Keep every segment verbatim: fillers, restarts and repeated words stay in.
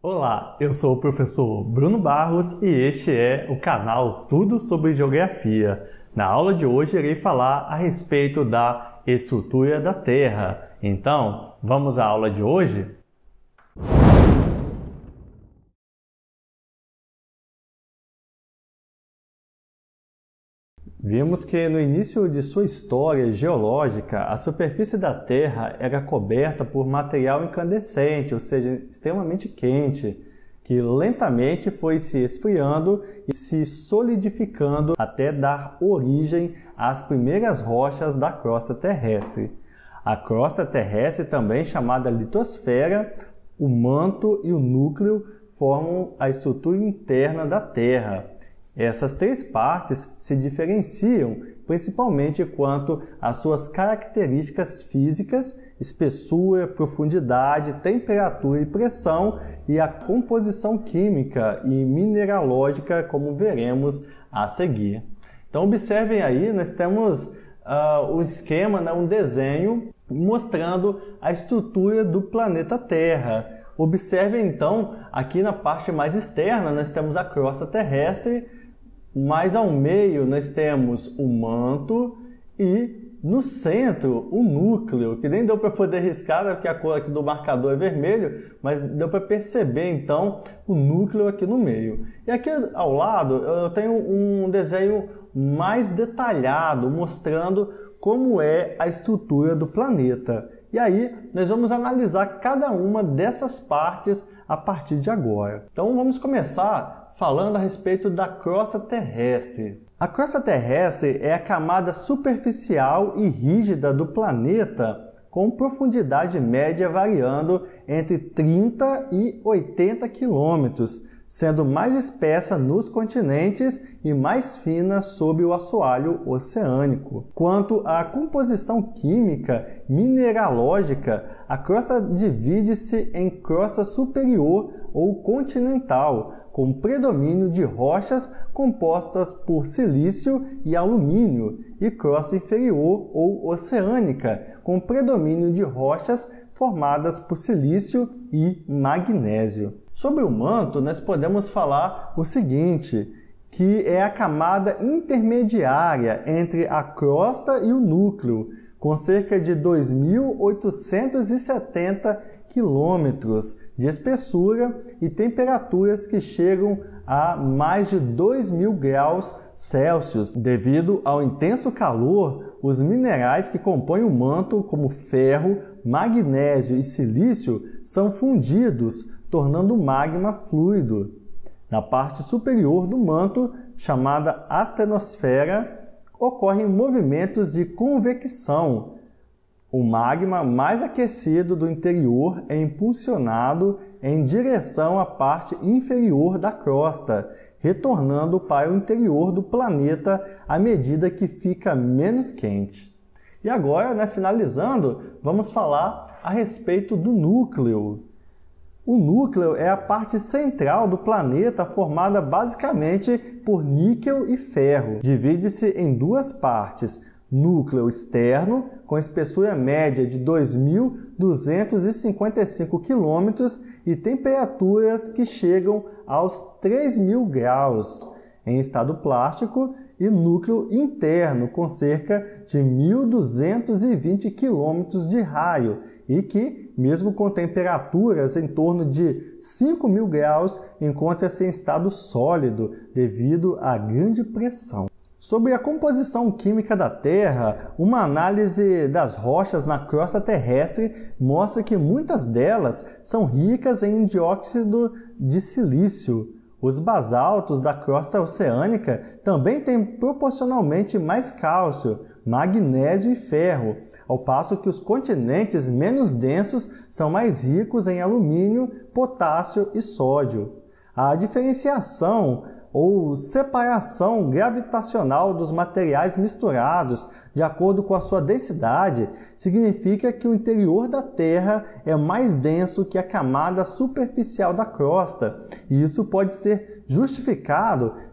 Olá, eu sou o professor Bruno Barros e este é o canal Tudo sobre Geografia. Na aula de hoje irei falar a respeito da estrutura da Terra. Então, vamos à aula de hoje? Vimos que no início de sua história geológica, a superfície da Terra era coberta por material incandescente, ou seja, extremamente quente, que lentamente foi se esfriando e se solidificando até dar origem às primeiras rochas da crosta terrestre. A crosta terrestre, também chamada litosfera, o manto e o núcleo formam a estrutura interna da Terra. Essas três partes se diferenciam principalmente quanto às suas características físicas, espessura, profundidade, temperatura e pressão, e a composição química e mineralógica, como veremos a seguir. Então observem aí, nós temos uh, um esquema, né, um desenho mostrando a estrutura do planeta Terra. Observem então, aqui na parte mais externa nós temos a crosta terrestre, mais ao meio nós temos o manto e no centro o núcleo, que nem deu para poder riscar, porque a cor aqui do marcador é vermelho, mas deu para perceber então o núcleo aqui no meio. E aqui ao lado eu tenho um desenho mais detalhado mostrando como é a estrutura do planeta. E aí nós vamos analisar cada uma dessas partes a partir de agora. Então vamos começar falando a respeito da crosta terrestre. A crosta terrestre é a camada superficial e rígida do planeta, com profundidade média variando entre trinta e oitenta quilômetros, sendo mais espessa nos continentes e mais fina sob o assoalho oceânico. Quanto à composição química mineralógica, a crosta divide-se em crosta superior ou continental, com predomínio de rochas compostas por silício e alumínio, e crosta inferior ou oceânica, com predomínio de rochas formadas por silício e magnésio. Sobre o manto, nós podemos falar o seguinte, que é a camada intermediária entre a crosta e o núcleo, com cerca de dois mil oitocentos e setenta quilômetros de espessura e temperaturas que chegam a mais de dois mil graus Celsius. Devido ao intenso calor, os minerais que compõem o manto, como ferro, magnésio e silício, são fundidos, tornando o magma fluido. Na parte superior do manto, chamada astenosfera, ocorrem movimentos de convecção. O magma mais aquecido do interior é impulsionado em direção à parte inferior da crosta, retornando para o interior do planeta à medida que fica menos quente. E agora, né, finalizando, vamos falar a respeito do núcleo. O núcleo é a parte central do planeta formada basicamente por níquel e ferro. Divide-se em duas partes. Núcleo externo, com espessura média de dois mil duzentos e cinquenta e cinco quilômetros e temperaturas que chegam aos três mil graus em estado plástico, e núcleo interno, com cerca de mil duzentos e vinte quilômetros de raio e que, mesmo com temperaturas em torno de cinco mil graus, encontra-se em estado sólido devido à grande pressão. Sobre a composição química da Terra, uma análise das rochas na crosta terrestre mostra que muitas delas são ricas em dióxido de silício. Os basaltos da crosta oceânica também têm proporcionalmente mais cálcio, magnésio e ferro, ao passo que os continentes menos densos são mais ricos em alumínio, potássio e sódio. A diferenciação ou separação gravitacional dos materiais misturados de acordo com a sua densidade significa que o interior da Terra é mais denso que a camada superficial da crosta, e isso pode ser justificado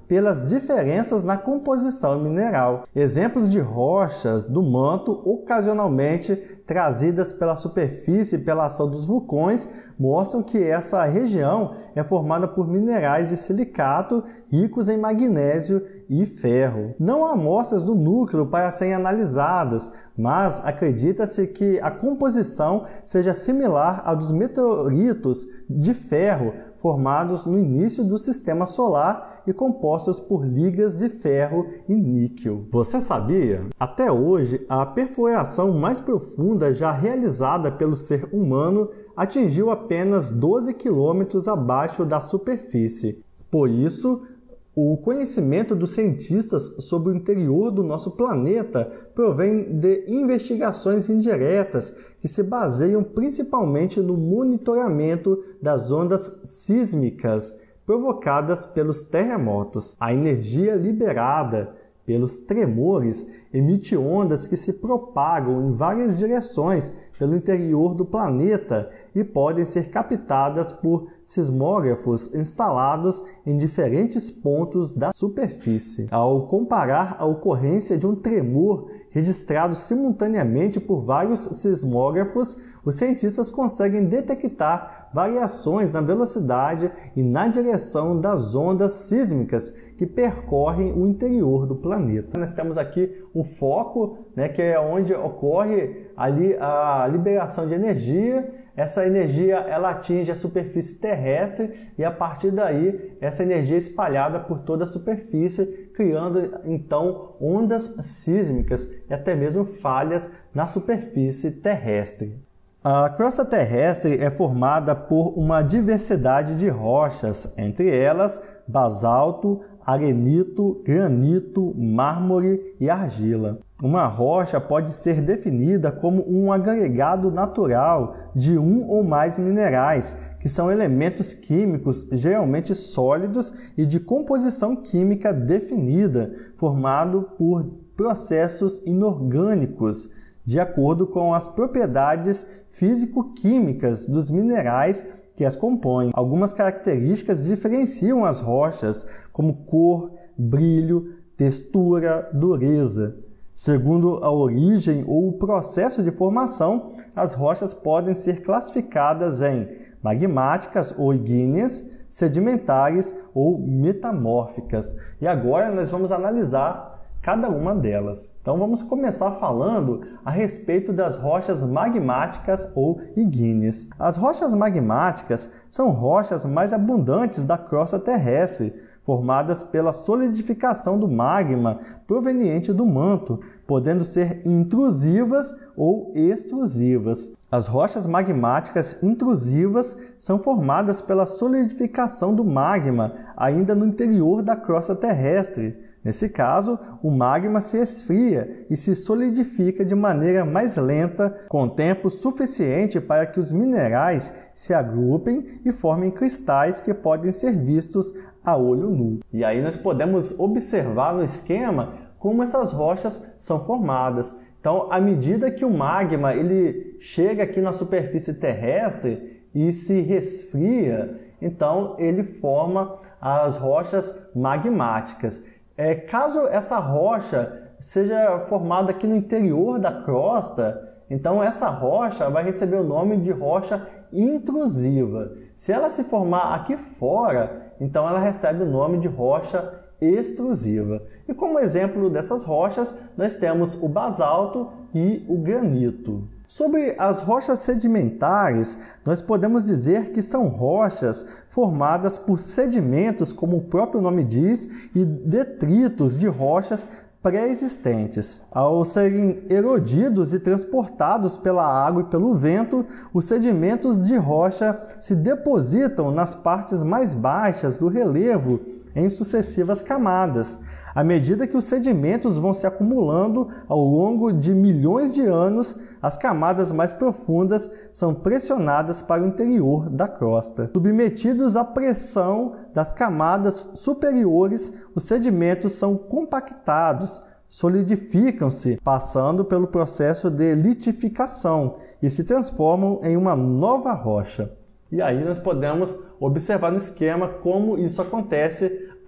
pelas diferenças na composição mineral. Exemplos de rochas do manto ocasionalmente trazidas pela superfície pela ação dos vulcões mostram que essa região é formada por minerais de silicato ricos em magnésio e ferro. Não há amostras do núcleo para serem analisadas, mas acredita-se que a composição seja similar à dos meteoritos de ferro formados no início do sistema solar e compostos por ligas de ferro e níquel. Você sabia? Até hoje, a perfuração mais profunda já realizada pelo ser humano atingiu apenas doze quilômetros abaixo da superfície. Por isso, o conhecimento dos cientistas sobre o interior do nosso planeta provém de investigações indiretas que se baseiam principalmente no monitoramento das ondas sísmicas provocadas pelos terremotos. A energia liberada pelos tremores emite ondas que se propagam em várias direções pelo interior do planeta e podem ser captadas por sismógrafos instalados em diferentes pontos da superfície. Ao comparar a ocorrência de um tremor registrado simultaneamente por vários sismógrafos, os cientistas conseguem detectar variações na velocidade e na direção das ondas sísmicas que percorrem o interior do planeta. Nós temos aqui um foco, né, que é onde ocorre ali a liberação de energia. Essa energia ela atinge a superfície terrestre e a partir daí essa energia é espalhada por toda a superfície, criando então ondas sísmicas e até mesmo falhas na superfície terrestre. A crosta terrestre é formada por uma diversidade de rochas, entre elas basalto, arenito, granito, mármore e argila. Uma rocha pode ser definida como um agregado natural de um ou mais minerais, que são elementos químicos geralmente sólidos e de composição química definida, formado por processos inorgânicos, de acordo com as propriedades físico-químicas dos minerais que as compõem. Algumas características diferenciam as rochas, como cor, brilho, textura, dureza. Segundo a origem ou o processo de formação, as rochas podem ser classificadas em magmáticas ou ígneas, sedimentares ou metamórficas. E agora nós vamos analisar cada uma delas. Então vamos começar falando a respeito das rochas magmáticas ou ígneas. As rochas magmáticas são rochas mais abundantes da crosta terrestre, formadas pela solidificação do magma proveniente do manto, podendo ser intrusivas ou extrusivas. As rochas magmáticas intrusivas são formadas pela solidificação do magma ainda no interior da crosta terrestre. Nesse caso, o magma se esfria e se solidifica de maneira mais lenta, com tempo suficiente para que os minerais se agrupem e formem cristais que podem ser vistos a olho nu. E aí nós podemos observar no esquema como essas rochas são formadas. Então, à medida que o magma ele chega aqui na superfície terrestre e se resfria, então ele forma as rochas magmáticas. É, caso essa rocha seja formada aqui no interior da crosta, então essa rocha vai receber o nome de rocha intrusiva. Se ela se formar aqui fora, então ela recebe o nome de rocha extrusiva. E como exemplo dessas rochas, nós temos o basalto e o granito. Sobre as rochas sedimentares, nós podemos dizer que são rochas formadas por sedimentos, como o próprio nome diz, e detritos de rochas pré-existentes. Ao serem erodidos e transportados pela água e pelo vento, os sedimentos de rocha se depositam nas partes mais baixas do relevo em sucessivas camadas. À medida que os sedimentos vão se acumulando ao longo de milhões de anos, as camadas mais profundas são pressionadas para o interior da crosta. Submetidos à pressão das camadas superiores, os sedimentos são compactados, solidificam-se, passando pelo processo de litificação e se transformam em uma nova rocha. E aí nós podemos observar no esquema como isso acontece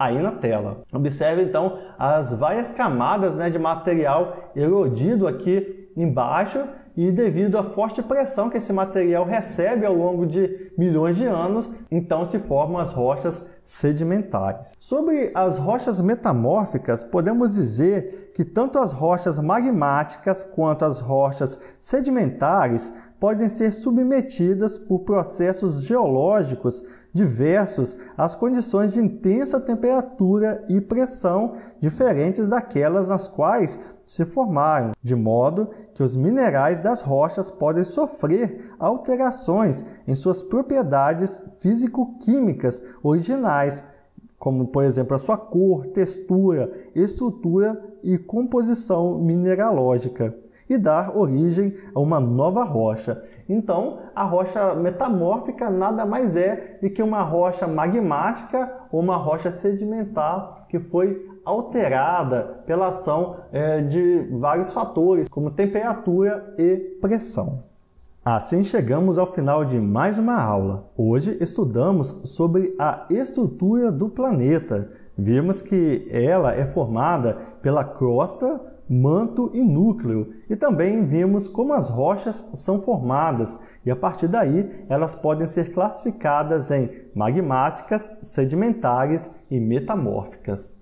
aí na tela. Observe então as várias camadas, né, de material erodido aqui embaixo, e devido à forte pressão que esse material recebe ao longo de milhões de anos, então se formam as rochas sedimentares. Sobre as rochas metamórficas, podemos dizer que tanto as rochas magmáticas quanto as rochas sedimentares podem ser submetidas por processos geológicos diversos às condições de intensa temperatura e pressão diferentes daquelas nas quais se formaram, de modo que os minerais das rochas podem sofrer alterações em suas propriedades físico-químicas originais, como, por exemplo, a sua cor, textura, estrutura e composição mineralógica, e dar origem a uma nova rocha. Então, a rocha metamórfica nada mais é do que uma rocha magmática ou uma rocha sedimentar que foi alterada pela ação é, de vários fatores, como temperatura e pressão. Assim chegamos ao final de mais uma aula. Hoje estudamos sobre a estrutura do planeta. Vimos que ela é formada pela crosta, manto e núcleo, e também vimos como as rochas são formadas, e a partir daí elas podem ser classificadas em magmáticas, sedimentares e metamórficas.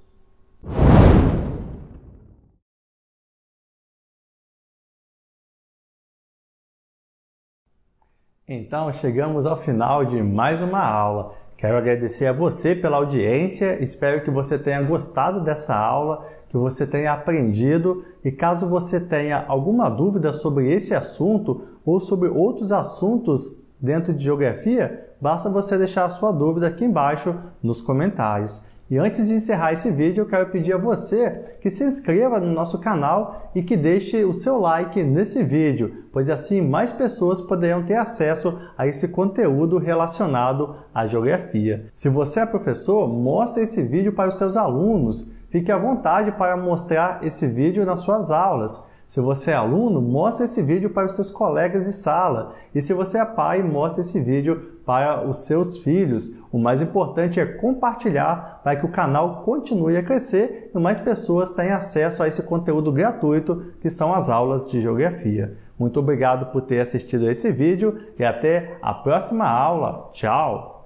Então chegamos ao final de mais uma aula. Quero agradecer a você pela audiência, espero que você tenha gostado dessa aula, que você tenha aprendido, e caso você tenha alguma dúvida sobre esse assunto ou sobre outros assuntos dentro de geografia, basta você deixar a sua dúvida aqui embaixo nos comentários. E antes de encerrar esse vídeo, eu quero pedir a você que se inscreva no nosso canal e que deixe o seu like nesse vídeo, pois assim mais pessoas poderão ter acesso a esse conteúdo relacionado à geografia. Se você é professor, mostre esse vídeo para os seus alunos. Fique à vontade para mostrar esse vídeo nas suas aulas. Se você é aluno, mostre esse vídeo para os seus colegas de sala. E se você é pai, mostre esse vídeo para os seus filhos. O mais importante é compartilhar para que o canal continue a crescer e mais pessoas tenham acesso a esse conteúdo gratuito que são as aulas de geografia. Muito obrigado por ter assistido a esse vídeo e até a próxima aula. Tchau!